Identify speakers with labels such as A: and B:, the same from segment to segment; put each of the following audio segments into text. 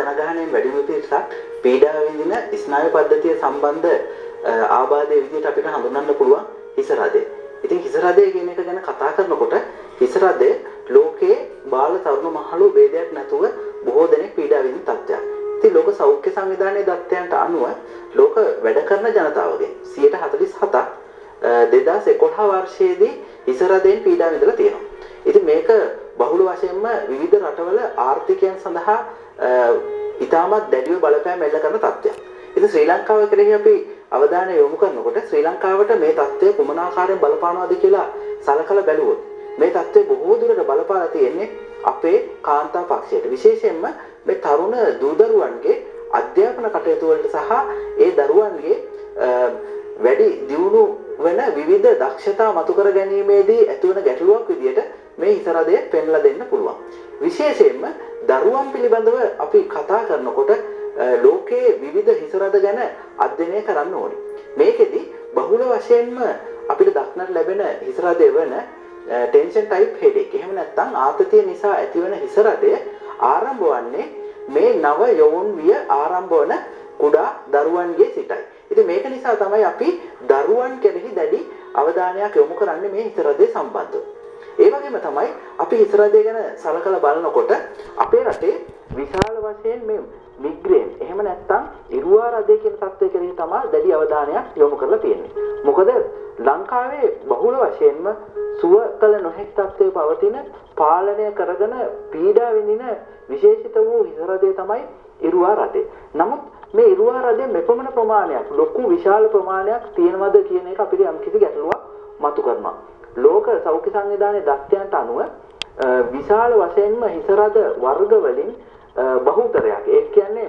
A: ජනගහනයෙන් වැඩි වූ පිරිසක් පීඩා විඳින ස්නායු පද්ධතිය සම්බන්ධ ආබාධයේ විදිහට අපිට හඳුන්වන්න පුළුවන් හිස රදය. ඉතින් හිස රදය කියන එක ගැන කතා කරනකොට හිස රදය ලෝකයේ බාල තරුණ මහලු ભેදයක් නැතුව බොහෝ දෙනෙක් පීඩා විඳින තත්ත්වයක්. ඉතින් ලෝක සෞඛ්‍ය සංවිධානයේ දත්තයන්ට අනුව ලෝක වැඩ කරන ජනතාවගෙන් 47ක් 2011 වර්ෂයේදී හිස රදයෙන් පීඩා විඳලා තියෙනවා. ඉතින් මේක බහුල වශයෙන්ම විවිධ රටවල ආර්ථිකයන් සඳහා ඉතාමත් දැඩිව බලපෑම් එල්ල කරන තත්ත්වයක්. ඉතින් ශ්‍රී ලංකාව කෙරෙහි අපි අවධානය යොමු කරනකොට ශ්‍රී ලංකාවට මේ තත්ත්වය කුමන ආකාරයෙන් බලපානවද කියලා සලකලා බැලුවොත් මේ තත්ත්වය බොහෝ දුරට බලපාලා තියෙන්නේ අපේ කාන්තා පක්ෂයට. විශේෂයෙන්ම මේ තරුණ දූ දරුවන්ගේ අධ්‍යාපන කටයුතු වලට සහ ඒ දරුවන්ගේ වැඩි දියුණු වෙන විවිධ දක්ෂතා මතු කර ගැනීමේදී ඇතිවන ගැටලුවක් විදියට මේ හිස රදය පෙන්ලා දෙන්න පුළුවන්. විශේෂයෙන්ම දරුවන් පිළිබඳව අපි කතා කරනකොට ලෝකයේ විවිධ හිස රද ගැන අධ්‍යයනය කරන්න ඕනේ. මේකෙදි බහුල වශයෙන්ම අපිට දක්නට ලැබෙන හිස රදය වෙන ටෙන්ෂන් ටයිප් හෙඩේක්. එහෙම නැත්නම් ආතතිය නිසා ඇතිවන හිස රදය ආරම්භ වන්නේ මේ නව යෞවන විය ආරම්භ වන කුඩා දරුවන්ගේ සිටයි. ඉතින් මේක නිසා තමයි අපි දරුවන් කෙරෙහි දැඩි අවධානයක් යොමු කරන්නේ මේ හිස රදය සම්බන්ධව. ඒ වගේම තමයි අපි හිස රදය ගැන සලකලා බලනකොට අපේ රටේ විශාල වශයෙන් මේ මිග්‍රේන් එහෙම නැත්නම් ඉරුවා රදය කියන තත්ත්වය කෙරෙහි තමයි දැඩි අවධානයක් යොමු කරලා තියෙන්නේ. මොකද ලංකාවේ බහුල වශයෙන්ම සුව කළ නොහැකි තත්ත්වයේ පවතින පාලනය කරගෙන පීඩා විඳින විශේෂිත වූ හිස රදය තමයි ඉරුවා රදය. නමුත් මේ ඉරුවා රදයේ මෙපමණ ප්‍රමාණයක් ලොකු විශාල ප්‍රමාණයක් තියෙනවද කියන එක අපිට යම්කිසි ගැටලුවක් මතු කරනවා. ලෝක සෞඛ්‍ය සංවිධානයේ දත්තයන්ට අනුව විශාල වශයෙන්ම හිස රද වර්ග වලින් බහුතරයක් ඒ කියන්නේ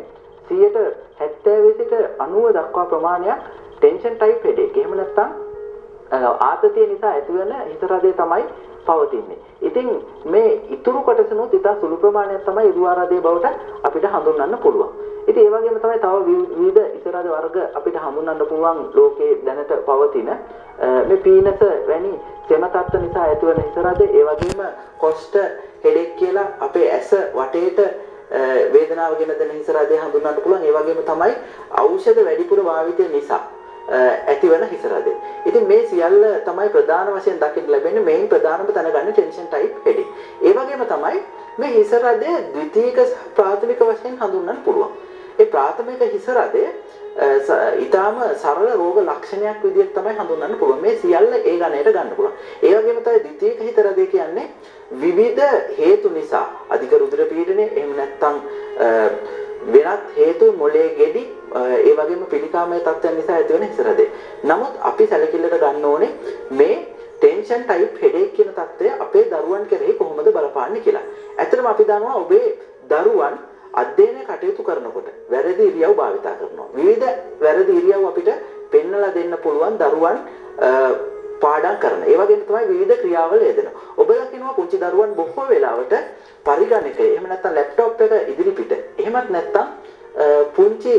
A: 70 සිට 90 දක්වා ප්‍රමාණයක් ටෙන්ෂන් ටයිප් හෙඩේක්. එහෙම නැත්නම් ආතතිය නිසා ඇතිවන හිස රදය තමයි පවතින්නේ. ඉතින් මේ ඉතුරු කොටසනොත් ඉතා සුළු ප්‍රමාණයක් තමයි ඉරුවා රදය බවට අපිට හඳුන්වන්න පුළුවන්. ඉතින් ඒ වගේම තමයි තව විවිධ හිස රද වර්ග අපිට හඳුන්වන්න පුළුවන් ලෝකයේ දැනට පවතින මේ පීනස වැනි සෙම තත්ත්ව නිසා ඇතිවන හිස රදය. ඒ වගේම කොස්ට හෙඩේක් කියලා අපේ ඇස වටේට වේදනාව ගෙන දෙන හිස රදය හඳුන්වන්න පුළුවන්. ඒ වගේම තමයි ඖෂධ වැඩිපුර භාවිතය නිසා ඇතිවන හිස රදය. ඉතින් මේ සියල්ල තමයි ප්‍රධාන වශයෙන් දකින්න ලැබෙන්නේ. මේන් ප්‍රධානම තැනගන්නේ ටෙන්ෂන් ටයිප් හෙඩේක්. ඒ වගේම තමයි මේ හිස රදය ද්විතීයික ප්‍රාථමික වශයෙන් හඳුන්වන්න පුළුවන්. ඒ ප්‍රාථමික හිස රදය ඊටාම සරල රෝග ලක්ෂණයක් විදිහට තමයි හඳුන්වන්න පුළුවන්. මේ සියල්ල ඒ ගණයට ගන්න පුළුවන්. ඒ වගේම තමයි ද්විතීයික හිස රදය කියන්නේ විවිධ හේතු නිසා අධික රුධිර පීඩනය එහෙම නැත්නම් වෙනත් හේතු මොළයේ ගෙඩි ඒ වගේම පිළිකාමය තත්ත්වයන් නිසා ඇතිවන හිස රදය. නමුත් අපි සැලකිල්ලට ගන්න ඕනේ මේ ටෙන්ෂන් ටයිප් හෙඩේක් කියන තත්ත්වය අපේ දරුවන් කෙරෙහි කොහොමද බලපාන්නේ කියලා. ඇත්තටම අපි දන්නවා ඔබේ දරුවන් අධ්‍යයන කටයුතු කරනකොට වැරදි ඉරියව් භාවිතා කරනවා. විවිධ වැරදි ඉරියව් අපිට පෙන්වලා දෙන්න පුළුවන් දරුවන් පාඩම් කරන. ඒ වගේම තමයි විවිධ ක්‍රියාවල යෙදෙනවා. ඔබ දකිනවා පුංචි දරුවන් බොහෝ වෙලාවට පරිගණකය එහෙම නැත්නම් ලැප්ටොප් එක ඉදිරිපිට එහෙමත් නැත්නම් පුංචි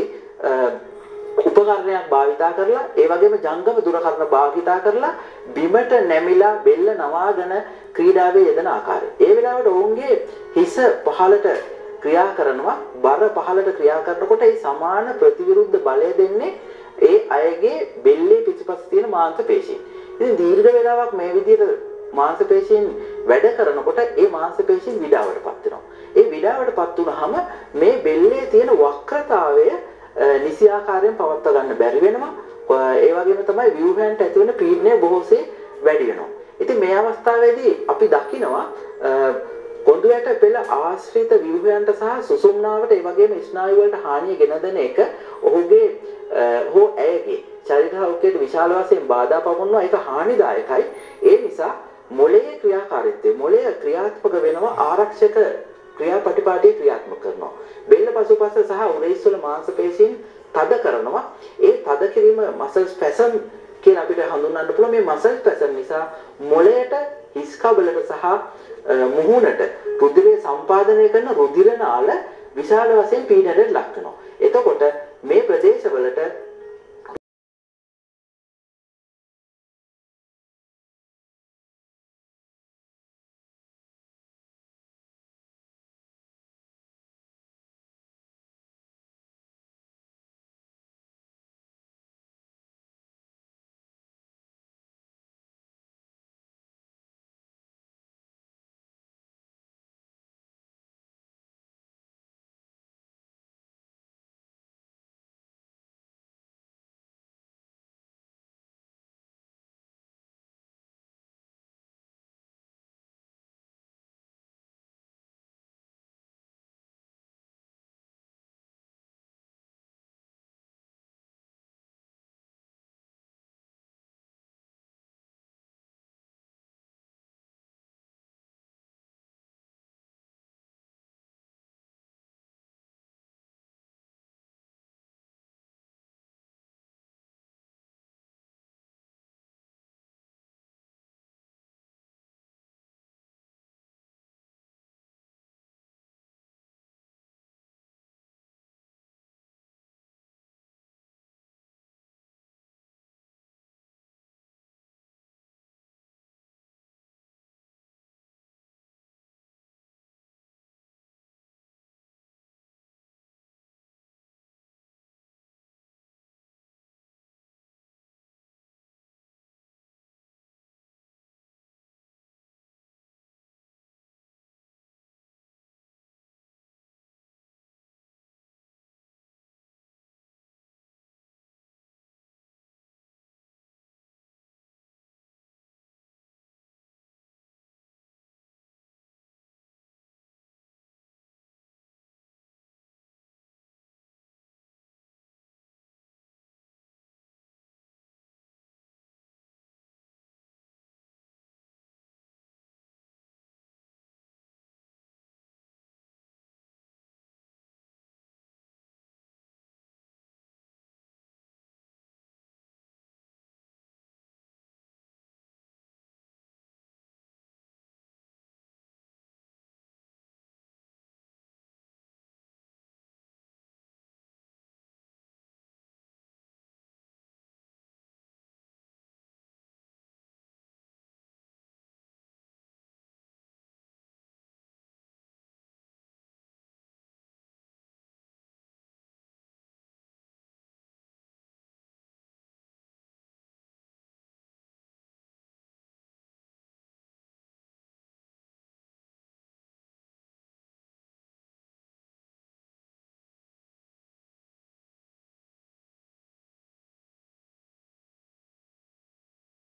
A: උපකරණයක් භාවිතා කරලා ඒ වගේම ජංගම දුරකථන භාවිතා කරලා බිමට නැමිලා බෙල්ල නවාගෙන ක්‍රීඩාවේ යෙදෙන ආකාරය. ඒ වෙලාවට ඔවුන්ගේ හිස පහළට ක්‍රියා කරනවා. බර පහළට ක්‍රියා කරනකොට ඒ සමාන ප්‍රතිවිරුද්ධ බලය දෙන්නේ ඒ අයගේ බෙල්ලේ පිටිපස්ස තියෙන මාංශ පේශීන්. ඉතින් දීර්ඝ වේලාවක් මේ විදිහට මාංශ පේශීන් වැඩ කරනකොට ඒ මාංශ පේශීන් විඩාවටපත් වෙනවා. ඒ විඩාවටපත් වුනහම මේ බෙල්ලේ තියෙන වක්‍රතාවය නිසි ආකාරයෙන් පවත්වා ගන්න බැරි වෙනවා. ඒ වගේම තමයි ව්‍යුහයන්ට ඇතිවන පීඩනය බොහෝසේ වැඩි වෙනවා. ඉතින් මේ අවස්ථාවේදී අපි දකිනවා කොඳුයට පෙළ ආශ්‍රිත ව්‍යුහයන්ට සහ සුසුම්නාවට ඒ වගේම ස්නායු වලට හානිය ගෙන දෙන එක ඔහුගේ හෝ ඇයගේ ශරීර සෞඛ්‍යයට විශාල වශයෙන් බාධා පමුණුවා. ඒක හානිදායකයි. ඒ නිසා මොළයේ ක්‍රියාකාරීත්වය මොළය ක්‍රියාත්මක වෙනවා ආරක්ෂක ක්‍රියාපටිපාටිය ක්‍රියාත්මක කරනවා. බෙල්ල පසුපස සහ උරහිස්වල මාංශ පේශීන් තද කරනවා. ඒ තද කිරීම මසල් ස්පැසම් කියලා අපිට හඳුන්වන්න පුළුවන්. මේ මසල් ස්පැසම් නිසා මොළයට හිස් කබලට සහ මුහුණට රුධිරය සම්පාදනය කරන රුධිර නාල විශාල වශයෙන් පීඩනයට ලක් වෙනවා. එතකොට මේ ප්‍රදේශවලට